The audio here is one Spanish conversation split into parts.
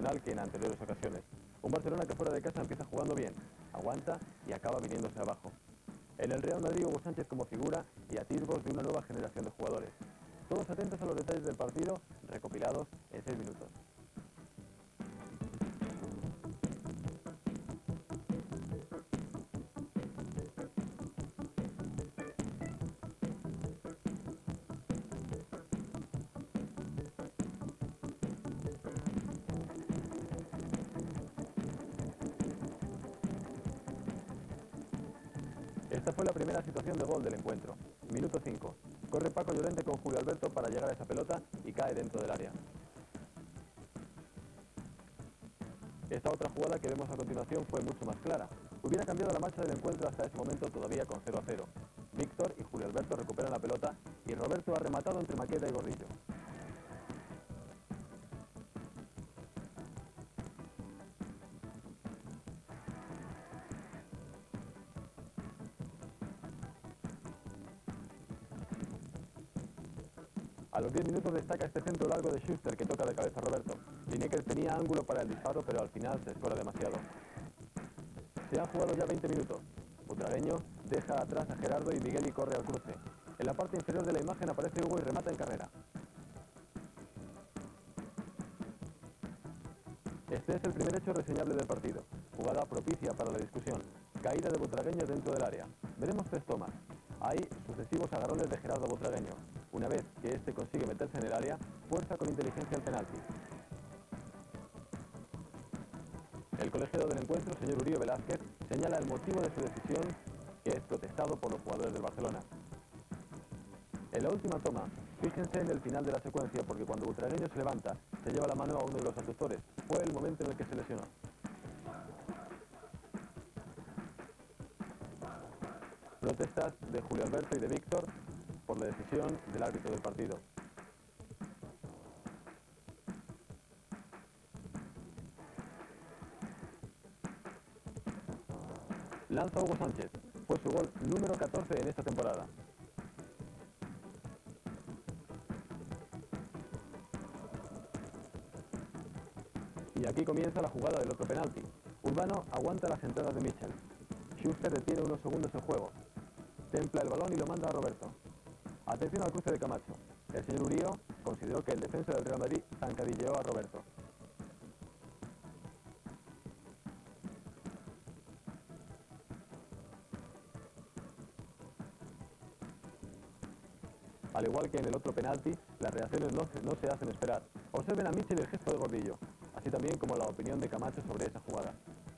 profesional que en anteriores ocasiones. Un Barcelona que fuera de casa empieza jugando bien, aguanta y acaba viniéndose abajo. En el Real Madrid, Hugo Sánchez como figura y atisbos de una nueva generación de jugadores. Todos atentos a los detalles del partido, recopilados en 6 minutos. Esta fue la primera situación de gol del encuentro. Minuto 5. Corre Paco Llorente con Julio Alberto para llegar a esa pelota y cae dentro del área. Esta otra jugada que vemos a continuación fue mucho más clara. Hubiera cambiado la marcha del encuentro hasta ese momento todavía con 0-0. Víctor y Julio Alberto recuperan la pelota y Roberto ha rematado entre Maqueda y Gordillo. A los 10 minutos destaca este centro largo de Schuster que toca de cabeza a Roberto. Lineker tenía ángulo para el disparo, pero al final se escora demasiado. Se han jugado ya 20 minutos. Butragueño deja atrás a Gerardo y Miguel y corre al cruce. En la parte inferior de la imagen aparece Hugo y remata en carrera. Este es el primer hecho reseñable del partido. Jugada propicia para la discusión. Caída de Butragueño dentro del área. Veremos 3 tomas. Hay sucesivos agarrones de Gerardo Butragueño. Una vez que este consigue meterse en el área, fuerza con inteligencia el penalti. El colegiado del encuentro, señor Urío Velázquez, señala el motivo de su decisión, que es protestado por los jugadores del Barcelona. En la última toma, fíjense en el final de la secuencia, porque cuando Butragueño se levanta, se lleva la mano a uno de los aductores. Fue el momento en el que se lesionó. Protestas de Julio Alberto y de Víctor por la decisión del árbitro del partido. Lanza Hugo Sánchez. Fue su gol número 14 en esta temporada. Y aquí comienza la jugada del otro penalti. Urbano aguanta las entradas de Mitchell. Schuster detiene unos segundos el juego. Templa el balón y lo manda a Roberto. Atención al cruce de Camacho. El señor Urío consideró que el defensa del Real Madrid zancadilleó a Roberto. Al igual que en el otro penalti, las reacciones no se hacen esperar. Observen a Mitchell el gesto de Gordillo, así también como la opinión de Camacho sobre esa jugada.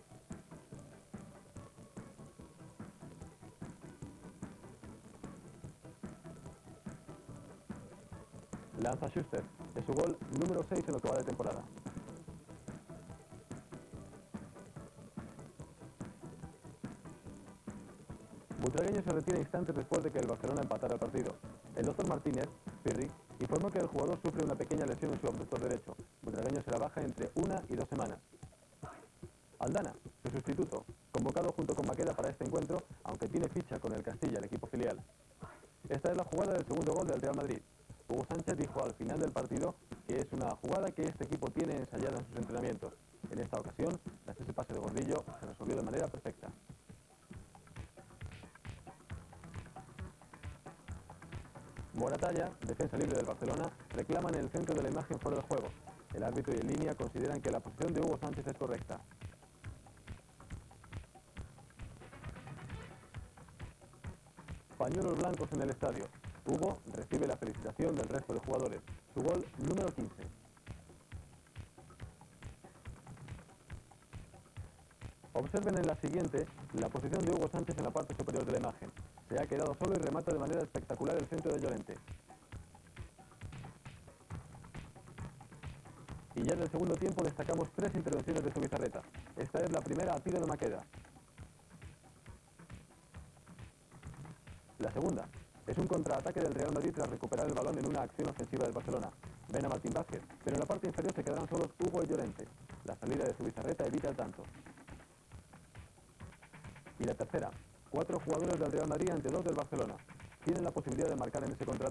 Lanza Schuster, es su gol número 6 en lo que va de temporada. Butragueño se retira instantes después de que el Barcelona empatara el partido. El doctor Martínez, Pirri, informó que el jugador sufre una pequeña lesión en su abductor derecho. Butragueño se la baja entre 1 y 2 semanas. Aldana, su sustituto, convocado junto con Maqueda para este encuentro, aunque tiene ficha con el Castilla, el equipo filial. Esta es la jugada del segundo gol del Real Madrid. Hugo Sánchez dijo al final del partido que es una jugada que este equipo tiene ensayada en sus entrenamientos. En esta ocasión, tras ese pase de Gordillo, se resolvió de manera perfecta. Moratalla, defensa libre del Barcelona, reclaman el centro de la imagen fuera del juego. El árbitro y en línea consideran que la posición de Hugo Sánchez es correcta. Pañuelos blancos en el estadio. Hugo recibe la felicitación del resto de jugadores. Su gol número 15. Observen en la siguiente la posición de Hugo Sánchez en la parte superior de la imagen. Se ha quedado solo y remata de manera espectacular el centro de Llorente. Y ya en el segundo tiempo destacamos 3 intervenciones de Zubizarreta. Esta es la primera a tiro de Maqueda. La segunda es un contraataque del Real Madrid tras recuperar el balón en una acción ofensiva del Barcelona. Ven a Martín Vázquez, pero en la parte inferior se quedarán solos Hugo y Llorente. La salida de Zubizarreta evita el tanto. Y la tercera, 4 jugadores del Real Madrid ante 2 del Barcelona. Tienen la posibilidad de marcar en ese contraataque.